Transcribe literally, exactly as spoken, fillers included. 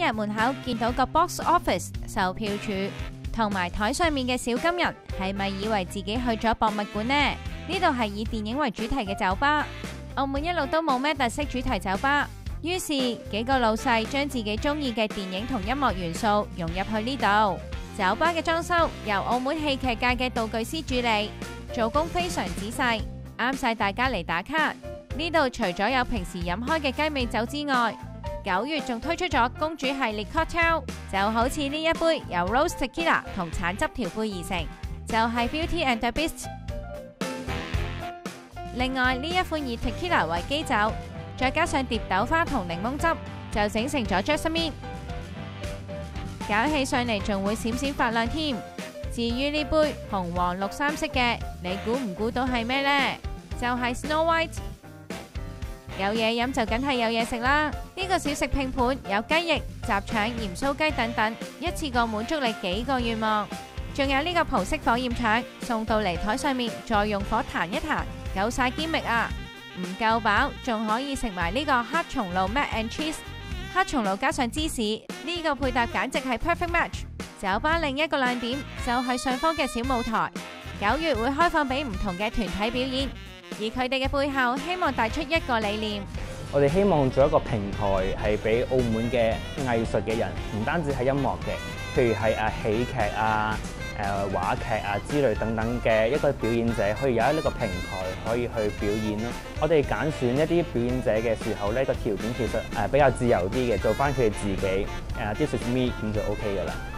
日門口見到個 box office 售票處同埋台上面嘅小金人，係咪以為自己去咗博物館呢？呢度係以電影為主題嘅酒吧。澳門一路都冇咩特色主題酒吧，於是幾個老細將自己中意嘅電影同音樂元素融入去呢度。酒吧嘅裝修由澳門戲劇界嘅道具師主理，做工非常仔細，啱晒大家嚟打卡。呢度除咗有平時飲開嘅雞尾酒之外，九月仲推出咗公主系列 cocktail， 就好似呢一杯由 Rose Tequila 同橙汁調配而成，就係 Beauty and the Beast。另外呢一款以 Tequila 為基酒，再加上蝶豆花同檸檬汁，就整成咗 Jasmine， 搞起上嚟仲會閃閃發亮添。至於呢杯紅黃綠三色嘅，你估唔估到係咩呢？就係 Snow White。有嘢飲就梗係有嘢食啦！呢個小食拼盤有雞翼、雜腸、鹽酥雞等等，一次過滿足你幾個願望。仲有呢個葡式火焰腸送到嚟台上面，再用火彈一彈，夠晒堅味啊！唔夠飽，仲可以食埋呢個黑松露 mac and cheese， 黑松露加上芝士，呢個配搭簡直係 perfect match。酒吧另一個亮點就係上方嘅小舞台，九月會開放俾唔同嘅團體表演。而佢哋嘅背後希望帶出一個理念， 我哋希望做一個平台，係俾澳門嘅藝術嘅人，唔單止係音樂嘅，譬如係誒喜劇啊、誒話劇啊之類等等嘅一個表演者，可以有一個平台可以去表演咯。我哋揀選一啲表演者嘅時候呢個條件其實誒比較自由啲嘅，做翻佢哋自己誒 This is me 咁就 OK 噶啦。